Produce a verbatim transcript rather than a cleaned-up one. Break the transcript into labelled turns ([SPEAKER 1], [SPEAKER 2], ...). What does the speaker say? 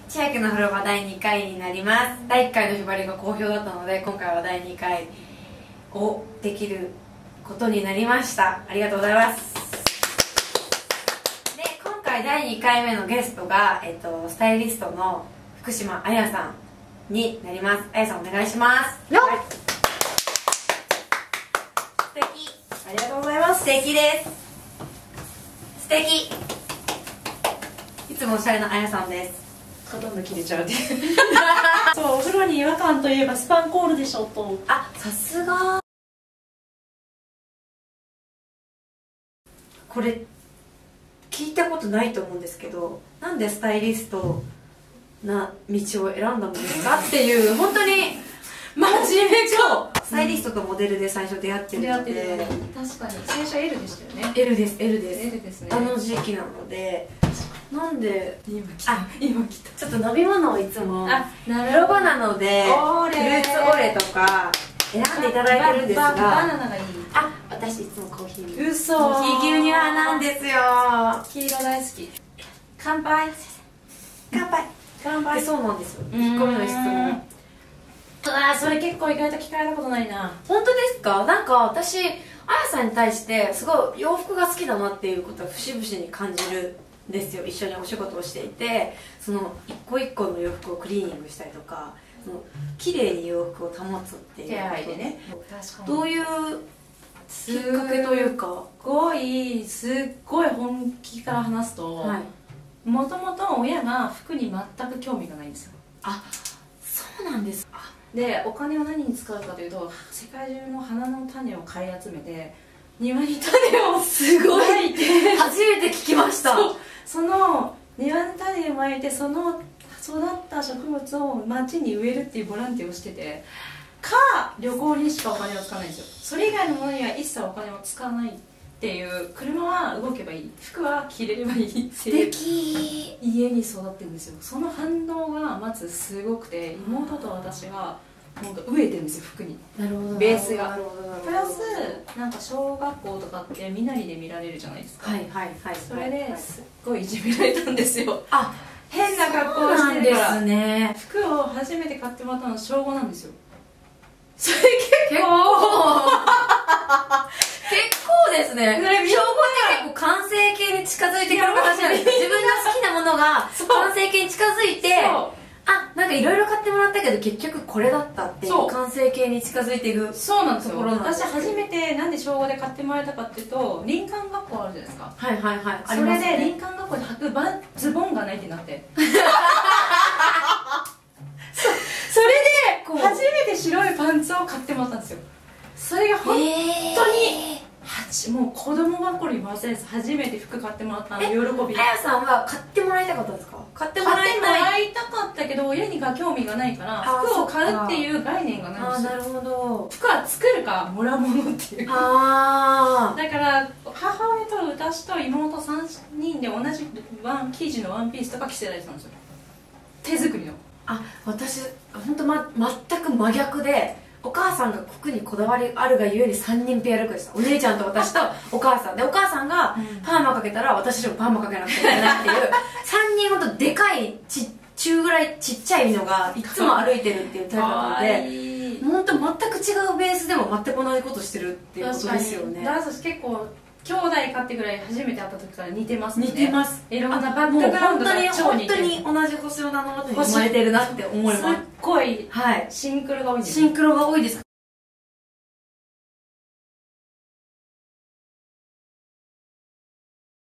[SPEAKER 1] 千秋の風呂場だいにかいになります。だいいっかいのひばりが好評だったので、今回はだいにかいをできることになりました。ありがとうございます。で、今回だいにかいめのゲストが、えっと、スタイリストの福島彩さんになります。彩さんお願いします。
[SPEAKER 2] よっ、
[SPEAKER 1] はい、素敵。
[SPEAKER 2] ありがとうございます。
[SPEAKER 1] 素敵です。素敵。いつもおしゃれな彩さんです。
[SPEAKER 2] ほとんど切れちゃうでそう、お風呂に違和感といえばスパンコールでしょと。
[SPEAKER 1] あ、さすが。これ聞いたことないと思うんですけど、なんでスタイリストな道を選んだのですかっていう、本当に真面目か。スタイリストとモデルで最初出会ってるので、
[SPEAKER 2] 確かに最初 L でしたよね。
[SPEAKER 1] L です L です
[SPEAKER 2] L ですね。
[SPEAKER 1] あの時期なので、なんで
[SPEAKER 2] 今来た、今来た。
[SPEAKER 1] ちょっと飲み物をいつも
[SPEAKER 2] あ、な
[SPEAKER 1] 風呂場なので
[SPEAKER 2] オレ
[SPEAKER 1] フルーツオレとか選んでいただいてるんですが、
[SPEAKER 2] ババナナがいい。
[SPEAKER 1] あ、私いつもコーヒー、
[SPEAKER 2] 嘘。
[SPEAKER 1] コーヒー牛乳派なんですよ。
[SPEAKER 2] 黄色大好き。乾杯。
[SPEAKER 1] 乾杯。
[SPEAKER 2] 乾杯。
[SPEAKER 1] で、そうなんですよ。いっこめの質問。
[SPEAKER 2] ああ、それ結構意外と聞かれたことないな。
[SPEAKER 1] 本当ですか？なんか私、あやさんに対してすごい洋服が好きだなっていうことは節々に感じるんですよ。一緒にお仕事をしていて、その一個一個の洋服をクリーニングしたりとか、その綺麗に洋服を保つっていう
[SPEAKER 2] 手
[SPEAKER 1] こと
[SPEAKER 2] 洗いでね。確かに。
[SPEAKER 1] どういうきっかけというか、
[SPEAKER 2] すごい、すっごい本気から話すと、
[SPEAKER 1] はい、
[SPEAKER 2] もともと親が服に全く興味がないんですよ。
[SPEAKER 1] あ、そうなんですか。
[SPEAKER 2] で、お金を何に使うかというと、世界中の花の種を買い集めて庭に種を
[SPEAKER 1] すごい
[SPEAKER 2] まいて
[SPEAKER 1] 初めて聞きました。
[SPEAKER 2] そう、その庭に種をまいて、その育った植物を町に植えるっていうボランティアをしてて、か旅行にしかお金を使わないんですよ。それ以外のものには一切お金を使わないっていう。車は動けばいい、服は着れればいいっていう
[SPEAKER 1] 素敵。
[SPEAKER 2] 家に育ってるんですよ。その反応がまずすごくて、妹と私が本当飢えてるんですよ、服に。
[SPEAKER 1] なるほど。
[SPEAKER 2] ベースが
[SPEAKER 1] なるほどなるほど。
[SPEAKER 2] プラスなんか小学校とかって身なりで見られるじゃないですか。
[SPEAKER 1] はいはいはい。
[SPEAKER 2] それですっごいいじめられたんですよ。
[SPEAKER 1] あ、
[SPEAKER 2] 変な格好をしてるから。
[SPEAKER 1] そうなんですね。
[SPEAKER 2] 服を初めて買ってもらったのは小ごなんですよ。それ
[SPEAKER 1] 結構結構ですね。
[SPEAKER 2] それみんな
[SPEAKER 1] 小ごって結構完成形に近づいてくる形なんですか？自分が好きなものが完成形に近づいて、あ、なんかいろいろ買ってもらったけど結局これだったっていう完成形に近づいていく。
[SPEAKER 2] そうなんですよ。
[SPEAKER 1] 私
[SPEAKER 2] 私初めてなんで小ごで買ってもらえたかっていうと、林間学校あるじゃないですか。
[SPEAKER 1] はいはいはい。
[SPEAKER 2] それで林間学校で履くバンズボンがないってなってそ, それで初めて白いパンツを買ってもらったんですよ。それが本当に、はもう子供ばっかり忘れず初めて服買ってもらったの喜び。
[SPEAKER 1] あやさんは買ってもらいたかったんですか？買ってもら
[SPEAKER 2] 買っても
[SPEAKER 1] いたい。
[SPEAKER 2] らいたかったけど親にが興味がないから服を買うっていう概念がないんですよ。
[SPEAKER 1] あ、なるほど。
[SPEAKER 2] 服は作るかもらうものっていう。
[SPEAKER 1] ああ。
[SPEAKER 2] だから母親と私と妹さんにんで同じワン生地のワンピースとか着せられてたんですよ、手作りの。
[SPEAKER 1] あ、私本当ま全く真逆で、お母さんが服にこだわりあるがゆえにさんにんペアルックでした。お姉ちゃんと私とお母さんで、お母さんがパーマかけたら私でもパーマかけなくていけないっていうさんにん本当でかいち中ぐらいちっちゃいのがいつも歩いてるっていうタイプなので、本当全く違うベースでも全く同じことしてるっていうことですよね。
[SPEAKER 2] だから私結構兄弟かってぐらい初めて会った時から似てますね。
[SPEAKER 1] 似てます。
[SPEAKER 2] いろんなバックグラウンドが超似てる。
[SPEAKER 1] 本当に同じ星の名のもとに生まれてるなって思います。
[SPEAKER 2] すっごい
[SPEAKER 1] はい、
[SPEAKER 2] シンクロが多いんです。
[SPEAKER 1] シンクロが多いです。